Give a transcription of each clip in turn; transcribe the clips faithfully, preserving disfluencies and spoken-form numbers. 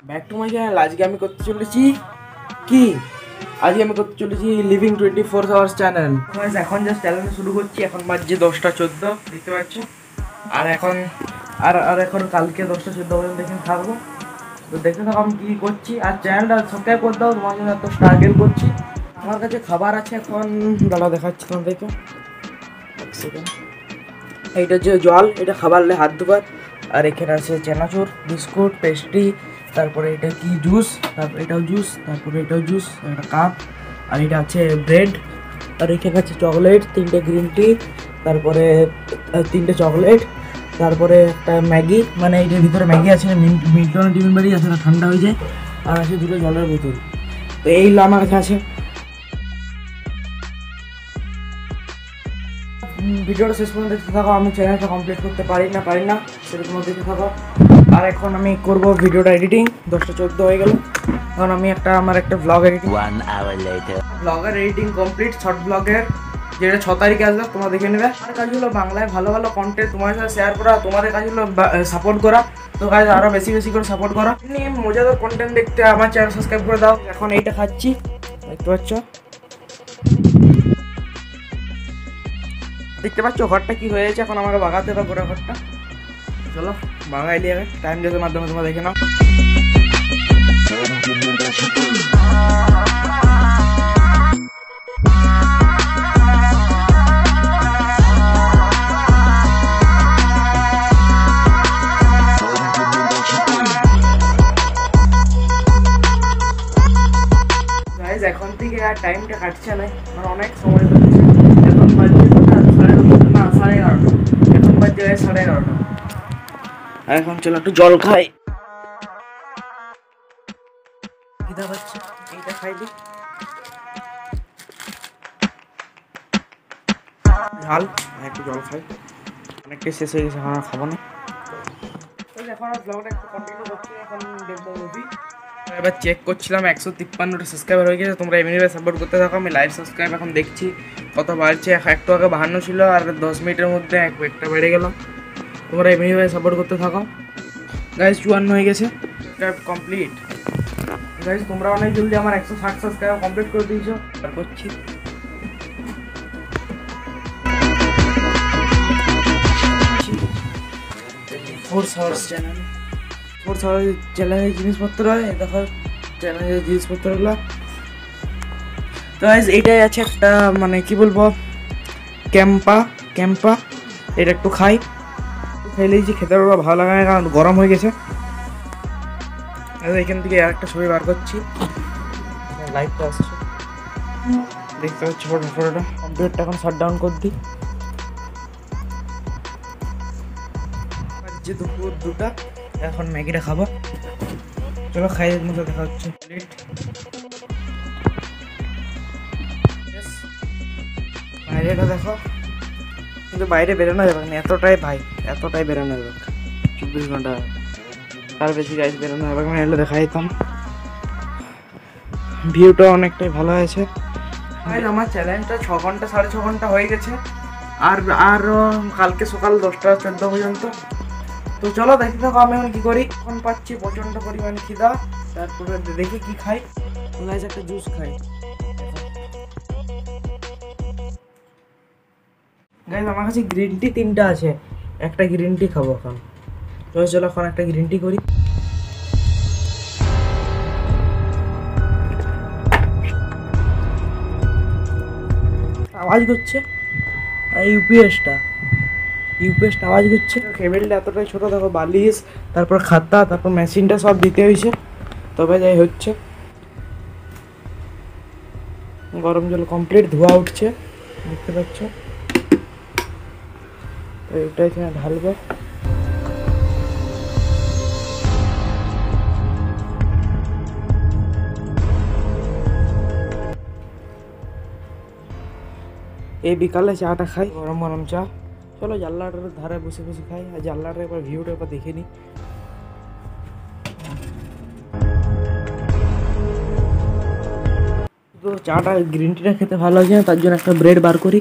Back to my channel. আজকে আমি করতে চলেছি কি আজকে আমি করতে চলেছি living twenty four hours channel. এখন জাস্ট চ্যানেল শুরু করছি। এখন বাজছে দশটা চোদ্দ, দেখতে পাচ্ছ। আর এখন আর আর এখন কালকে দশটা চোদ্দ পর্যন্ত এখানে থাকবো। তো দেখতে থাকো আমি কী করছি। আর চ্যানেলটা সাবস্ক্রাইব করে দাও, তোমার জন্য এত স্ট্রাগল করছি। আমার কাছে খাবার আছে এখন, দাঁড়া দেখাচ্ছি তোমাদেরকে। এক সেকেন্ড। এইটা হচ্ছে জল, এটা খাবার হলে হাত ধোবার। আর এখানে আছে চানাচুর, বিস্কুট, পেস্ট্রি, তারপরে এটা কি জুস, তারপরে এটাও জুস, তারপরে এটাও জুস, একটা কাপ। আর এটা আছে ব্রেড। আর এখানে আছে চকলেট, তিনটে গ্রিন টি, তারপরে তিনটে চকলেট, তারপরে একটা ম্যাগি, মানে এইটার ভিতরে ম্যাগি আছে, মিল্টন টিফিন বাড়ি আছে, না ঠান্ডা হয়ে যায়। আর আছে দুটো জলের বোতল। তো এইগুলো আমার কাছে আছে। ভিডিওটা শেষ পর্যন্ত দেখতে থাকো। আমি চ্যানেলটা কমপ্লিট করতে পারি না পারি না সেটা তোমরা দেখতে থাকো। আর এখন আমি করব ভিডিওটা এডিটিং। দশটা চোদ্দ হয়ে গেল। এখন আমি একটা আমার একটা ব্লগ এডিটিং, ব্লগের এডিটিং কমপ্লিট। শর্ট ব্লগের যেটা ছ তারিখে আসবে, তোমরা দেখে নেবে। আমার কাজ হলো বাংলায় ভালো ভালো কন্টেন্ট তোমাদের সাথে শেয়ার করা, তোমাদের কাজ হলো সাপোর্ট করা। তো কাজ আরও বেশি বেশি করে সাপোর্ট করা। এমনি মজাদার কন্টেন্ট দেখতে আমার চ্যানেল সাবস্ক্রাইব করে দাও। এখন এইটা খাচ্ছি, দেখতে পাচ্ছ দেখতে পাচ্ছ ঘরটা কি হয়েছে। এখন আমাকে বাগাতে হবে গোটা ঘরটা। চলো বাগাই নিয়ে টাইম ডেসের মাধ্যমে তোমরা দেখে নাও। গাইজ এখন থেকে আর টাইমটা কাটছে না, মানে অনেক সময় কাটছে। এখন বাজছে সাড়ে দশটা, না সাড়ে এগারোটা। এখন বাজছে সাড়ে এগারোটা। আর এখন চলো একটু জল খাই। খিদা পাচ্ছে, এইটা খাই দি। ঝাল, একটু জল খাই। অনেকটাই শেষ হয়ে গেছে, এখন আর খাবো না। এখন আর ব্লগটা একটু কন্টিনিউ করছি। এখন দেখবো মুভি। এবার চেক করছিলাম একশো তিপ্পান্নটা সাবস্ক্রাইবার হয়ে গেছে। তোমরা এমনিভাবে সাপোর্ট করতে থাকো। আমি লাইভ সাবস্ক্রাইব এখন দেখছি কত বাড়ছে। একটু আগে বাহান্ন ছিল, আর দশ মিনিটের মধ্যে এক একটা বেড়ে গেল। তোমরা এমনিভাবে সাপোর্ট করতে থাকো। গাইজ চুয়ান্ন হয়ে গেছে কমপ্লিট। গাইজ তোমরা অনেক জলদি আমার একশো ষাট সাবস্ক্রাইবার কমপ্লিট করে দিয়েছো। আর করছি force house channel, force house চ্যানেলের জিনিসপত্র হয়, দেখো চ্যানেলের জিনিসপত্রগুলো। তো গাইজ এইটাই আছে একটা, মানে কি বলবো, ক্যাম্পা ক্যাম্পা এটা একটু খাই। খেলেই যে খেতে পারবো, ভালো লাগে না কারণ গরম হয়ে গেছে। এখান থেকে আর একটা ছবি বার করছি, লাইটটা আসছে দেখতে পাচ্ছি। ফটো ফটোটা কম্পিউটারটা এখন শাট ডাউন করে দিই। যে দুপুর দুটা, এখন ম্যাগিটা খাবো। চলো খাই, মতো দেখা হচ্ছে। বাইরেটা দেখো, কিন্তু বাইরে বেরোনো যাবে না, এতটাই ভাই এতটাই বেরোনো যাবে। চব্বিশ ঘন্টা তার বেশি গাইজ বেরোনো যাবে না, এলে দেখা যেতাম। ভিউটা অনেকটাই ভালো আছে। আমার চ্যালেঞ্জটা ছ ঘন্টা সাড়ে ছ ঘন্টা হয়ে গেছে। আর আর কালকে সকাল দশটা চোদ্দ পর্যন্ত। তো চলো দেখতে থাকো আমি এখন কী করি। এখন পাচ্ছি প্রচণ্ড পরিমাণ খিদা। তারপরে দেখি কি খাই। গাইজ একটা জুস খাই। গাইজ আমার কাছে গ্রিন টি তিনটা আছে, একটা গ্রিন টি খাবো এখন। চলো চলো এখন একটা গ্রিন টি করি। আওয়াজ করছে ইউপিএসটা ইউপিএসটা আওয়াজ করছে। কেবেলটা এতটাই ছোটো, দেখো বালিশ, তারপর খাতা, তারপর মেশিনটা সব দিতে হয়েছে। তবে যাই হচ্ছে, গরম জল কমপ্লিট ধোয়া উঠছে, দেখতে পাচ্ছ। তো এটা এখানে ঢালবে। এই বিকালে চাটা খাই, গরম গরম চা। চলো জানলাটার ধারে বসে বসে খাই। আর জানলাটা একবার ভিউটা একবার দেখে নিই। তো চাটা গ্রিন টিটা খেতে ভালো লাগে না, তার জন্য একটা ব্রেড বার করি।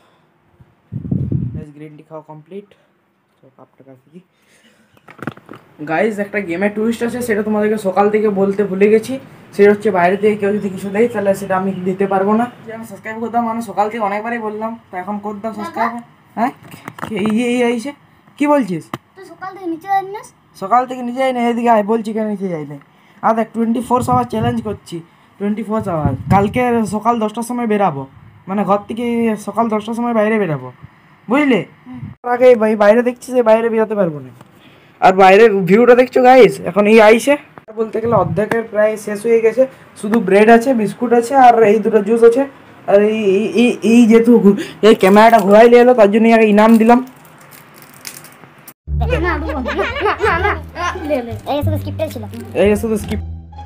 গ্রিন টি খাওয়া কমপ্লিট। তো কাপটা রাখি। গাইজ একটা গেমের টুইস্ট আছে, সেটা তোমাদেরকে সকাল থেকে বলতে ভুলে গেছি। সেটা হচ্ছে বাইরে থেকে কেউ যদি কিছু দেয় তাহলে সেটা আমি দিতে পারবো না। যে আমি সাবস্ক্রাইব করতাম, মানে সকাল থেকে অনেকবারই বললাম, তো এখন করতাম সাবস্ক্রাইব। হ্যাঁ এই যে এই আইসে কী বলছিস? সকাল থেকে নিচে যাই না, সকাল থেকে নিচে যাই না, এদিকে আয় বলছি কেন নিচে যাই না। আর দেখ টোয়েন্টি ফোর আওয়ার চ্যালেঞ্জ করছি, টোয়েন্টি ফোর আওয়ার। কালকে সকাল দশটার সময় বেরাবো, মানে ঘর থেকে সকাল দশটার সময় বাইরে বেরাবো, বুঝলে? আগে ভাই বাইরে দেখছি যে বাইরে বেরোতে পারবো না। আর বাইরের ভিউটা দেখছো গাইস, এখন এই আইসে বলতে গেলে অর্ধেকের প্রায় শেষ হয়ে গেছে, শুধু ব্রেড আছে, বিস্কুট আছে, আর এই দুটো জুস আছে। আর এই এই এই যেহেতু এই ক্যামেরাটা ঘোরাই নিয়ে এলো, তার জন্য আগে ইনাম দিলাম। এই শুধু স্কিপ।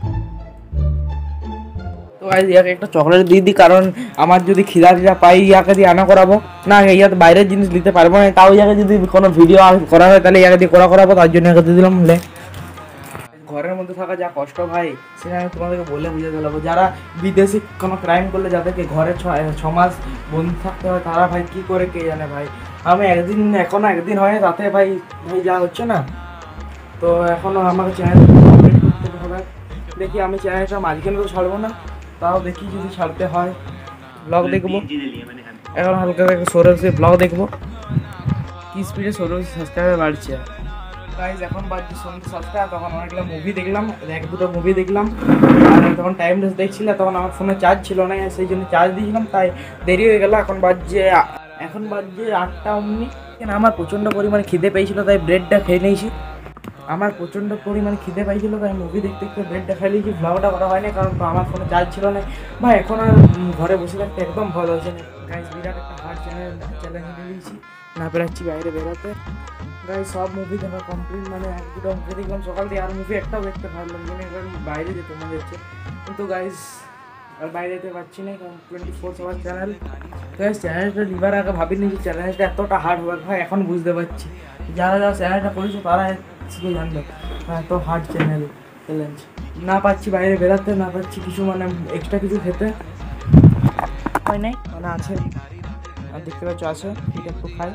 তো গাইস ইয়াকে একটা চকলেট দিয়ে দিই, কারণ আমার যদি খিদা টিদা পাই ইয়াকে দিয়ে আনা করাবো না, ইয়াতে বাইরের জিনিস দিতে পারবো না। তাও ইয়াকে যদি কোনো ভিডিও করা হয় তাহলে ইয়াকে দিয়ে করা করাবো, তার জন্য ইয়াকে দিয়ে দিলাম। লে ঘরের মধ্যে থাকা যা কষ্ট ভাই, সেটা আমি তোমাদেরকে বলে বুঝাতে পারবো। যারা বিদেশি কোনো ক্রাইম করলে যাদেরকে ঘরে ছ মাস বন্দি থাকতে হয়, তারা ভাই কী করে কে জানে ভাই। আমি একদিন এখনও একদিন হয় তাতে ভাই ভাই যা হচ্ছে না। তো এখনও আমাকে চ্যানেল কমপ্লিট করতে হবে। দেখি আমি চ্যানেলটা মাঝখানে তো ছাড়বো না, তাও দেখি যদি ছাড়তে হয় ব্লগ দেখবো। এখন হালকা হালকা সৌরভে ব্লগ দেখবো, কি স্পিডে সৌরভ সাবস্ক্রাইবার বাড়ছে। গাইজ এখন বাজছে সন্ধ্যে সাতটা, তখন অনেকগুলো মুভি দেখলাম, এক দুটো মুভি দেখলাম। আর তখন টাইম ডেস দেখছিলাম, তখন আমার ফোনে চার্জ ছিল না, সেই জন্য চার্জ দিয়েছিলাম, তাই দেরি হয়ে গেল। এখন বাজছে এখন বাজছে আটটা অমনি। কেন আমার প্রচণ্ড পরিমাণে খিদে পেয়েছিল, তাই ব্রেডটা খেয়ে নিয়েছি। আমার প্রচণ্ড পরিমাণে খিদে পাইছিল, তাই মুভি দেখতে দেখতে ব্রেডটা খাই নিয়েছি। ব্লগটা করা হয়নি কারণ আমার ফোনে চার্জ ছিল না। ভাই এখন আর ঘরে বসে থাকতে একদম ভালো হচ্ছে না। গাইজ বিরাট একটা হার্ড চ্যানেল চ্যালেঞ্জ নিয়েছি, না পেরাচ্ছি বাইরে বেরোতে। গাইজ সব মুভি দেখা কমপ্লিট, মানে এক দুটো মুভি দেখলাম সকাল থেকে, আর মুভি একটাও দেখতে পারলাম না, কারণ বাইরে যেতে মনে হচ্ছে। কিন্তু গাইজ আর বাইরে যেতে পারছি না, কারণ twenty four hour channel. Guys চ্যানেলটা নিবার আগে ভাবিনি যে চ্যানেলটা এতটা হার্ড হবে ভাই, এখন বুঝতে পারছি। যারা যারা চ্যানেলটা করেছে তারা শুধু জানবে এত হার্ড চ্যানেল চ্যালেঞ্জ। না পাচ্ছি বাইরে বেরোতে, না পাচ্ছি কিছু মানে এক্সট্রা কিছু খেতে হয় নাই, মানে আছে আর দেখতে পাচ্ছ আছে, এটা একটু খাই।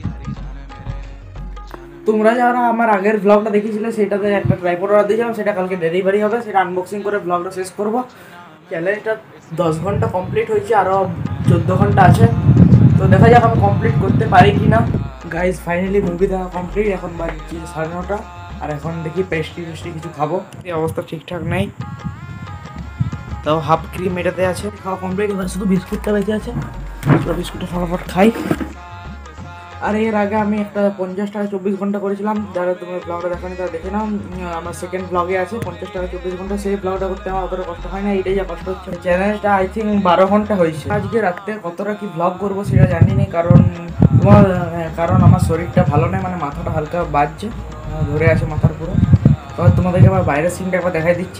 তোমরা যারা আমার আগের ব্লগটা দেখেছিলে সেটাতে একটা ট্রাইপড অর্ডার দিয়েছিলাম, সেটা কালকে ডেলিভারি হবে, সেটা আনবক্সিং করে ব্লগটা শেষ করবো। চ্যালেঞ্জটা দশ ঘন্টা কমপ্লিট হয়েছে, আরও চোদ্দো ঘন্টা আছে, তো দেখা যাক আমি কমপ্লিট করতে পারি কি না। গাইজ ফাইনালি মুভি দেখা কমপ্লিট, এখন বাজছে সাড়ে নটা। আর এখন দেখি পেস্ট্রি পেস্ট্রি কিছু খাবো, এই অবস্থা ঠিকঠাক নেই, তাও হাফ ক্রিম এটাতে আছে। খাওয়া কমপ্লিট, এবার শুধু বিস্কুটটা বেঁচে আছে, বিস্কুটটা ফটাফট খাই। আর এর আগে আমি একটা পঞ্চাশ টাকা চব্বিশ ঘন্টা করেছিলাম, যারা তোমার ব্লগটা দেখানি তারা দেখে নাও, আমার সেকেন্ড ব্লগে আছে পঞ্চাশ টাকা চব্বিশ ঘন্টা। সেই ব্লগটা করতে আমার অতটা কষ্ট হয় না, এটাই যা কষ্ট হচ্ছে। চ্যানেলটা আই থিঙ্ক বারো ঘন্টা হয়েছে। আজকে রাত্রে কতটা কি ব্লগ করবো সেটা জানি না, কারণ তোমার কারণ আমার শরীরটা ভালো নেই, মানে মাথাটা হালকা বাজছে, ধরে আছে মাথার পুরো। তো তোমাদেরকে আবার বাইরের সিনটা একবার দেখাই দিচ্ছি।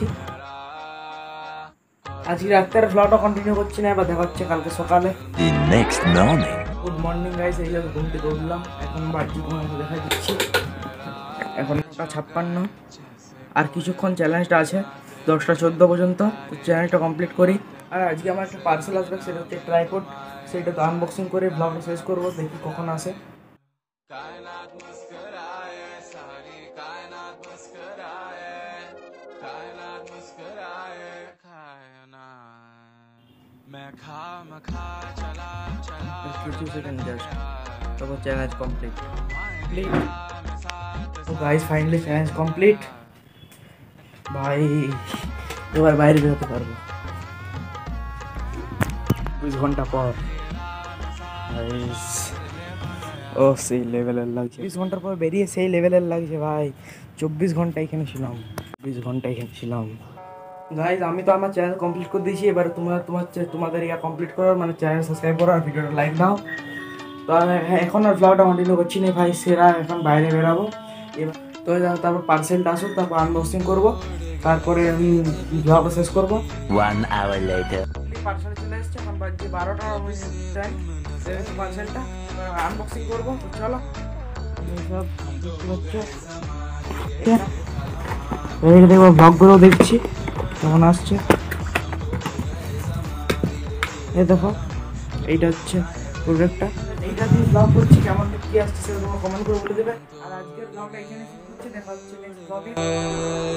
আজকে রাত্রের ব্লগটা কন্টিনিউ করছি না, এবার দেখা হচ্ছে কালকে সকালে। গুড মর্নিং গাইস, এই ঘুম থেকে উঠলাম, এখন বাড়ি তোমাকে দেখা দিচ্ছি। এখন নটা ছাপ্পান্ন, আর কিছুক্ষণ চ্যালেঞ্জটা আছে দশটা চোদ্দো পর্যন্ত, তো চ্যালেঞ্জটা কমপ্লিট করি। আর আজকে আমার একটা পার্সেল আসবে, সেটা হচ্ছে ট্রাইপড, সেটা তো আনবক্সিং করে ব্লগটা শেষ করবো, দেখি কখন আসে। কিছু সেকেন্ড জাস্ট, তারপর চ্যালেঞ্জ কমপ্লিট। তো গাইস ফাইনালি চ্যালেঞ্জ কমপ্লিট ভাই, এবার বাইরে বেরোতে পারবো চব্বিশ ঘন্টা পর। ও সেই লেভেলের লাগছে, চব্বিশ ঘন্টার পর বেরিয়ে সেই লেভেলের লাগছে ভাই। চব্বিশ ঘন্টা এখানে ছিলাম, চব্বিশ ঘন্টা এখানে ছিলাম। গাইজ আমি তো আমার চ্যানেল কমপ্লিট করে দিয়েছি, এবার তোমরা তোমার তোমাদের ইয়া কমপ্লিট করো, মানে চ্যানেল সাবস্ক্রাইব করো আর ভিডিওটা লাইক দাও। তো এখন আর ব্লগটা কন্টিনিউ করছি না ভাই, সেরা এখন বাইরে বেরাবো এবার। তো তারপর পার্সেলটা আসুক, তারপর আনবক্সিং করবো, তারপরে আমি ব্লগটা শেষ করবো। পার্সেল চলে এসছে, এখন বাজছে বারোটা টাইম, পার্সেলটা আনবক্সিং করবো। চলো সব দেখবো, ব্লগগুলো দেখছি তখন আসছে। এই দেখো এইটা হচ্ছে প্রোডাক্টটা, এইটা দিয়ে ব্লগ করছি, কেমন কি আসছে সেটা তোমরা কমেন্ট করে বলে দেবে। আর আজকের ব্লগটা এখানে শেষ করছি। আছে, দেখা হচ্ছে নেক্সট ব্লগে।